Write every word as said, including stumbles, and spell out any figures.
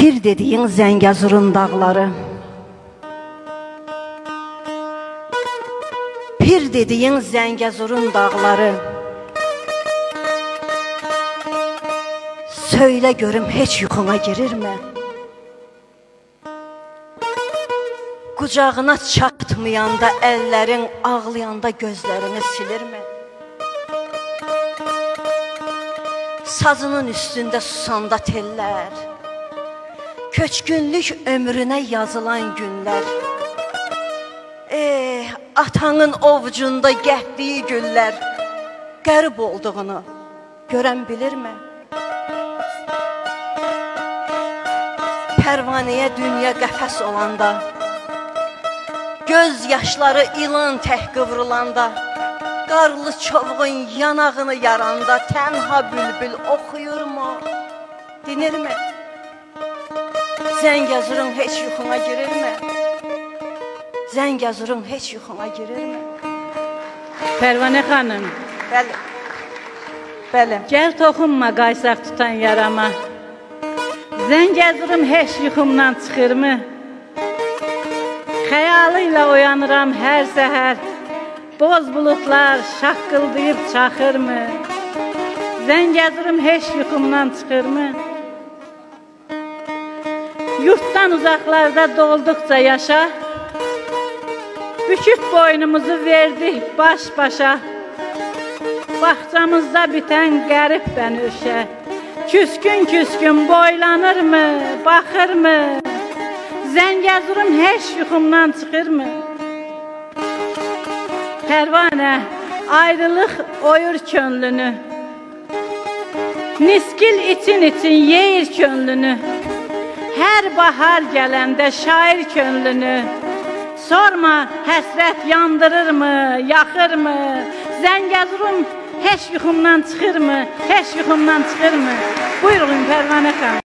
Pir dediyin Zəngəzurun dağları, Pir dediyin Zəngəzurun dağları, Söylə görüm heç yuxuna girirmi? Qucağına çatmayanda əllərin, ağlayanda gözlərini silirmi? Sazının üstündə susanda tellər, köçkünlük ömrünə yazılan günlər, Eh, atanın ovucunda gətdiyi güllər, qərib olduğunu görən bilirmi? Pərvanəyə dünya qəfəs olanda, göz yaşları ilan tək qıvrılanda, qarlı çovğun yanağını yaranda, tənha bülbül oxuyurmu, dinirmi? Zəngəzurun heç yuxuna girirmi? Zəngəzurun heç yuxuna girirmi? Pərvanə xanım, Bəli, bəli. gəl toxunma qaysaq tutan yarama. Zəngəzurum heç yuxumdan çıxırmı? Xəyalıyla oyanıram hər səhər, boz bulutlar şaqqıldayıb çaxırmı? Zəngəzurum heç yuxumdan çıxırmı? Yurtdan uzaqlarda dolduqca yaşa, büküb boynumuzu verdik baş başa, Baxcamızda bitən qərib bənövşə, Küskün-küskün boylanırmı, baxırmı? Zəngəzurum heç yuxumdan çıxırmı? Pərvanə, ayrılıq oyur könlünü, Niskil için-için yeyir könlünü, Hər bahar gələndə şair könlünü, Sorma, həsrət yandırırmı, yaxırmı? Zəngəzurum heç yuxumdan çıxırmı, heç yuxumdan çıxırmı? Buyurun Pərvanə xanım.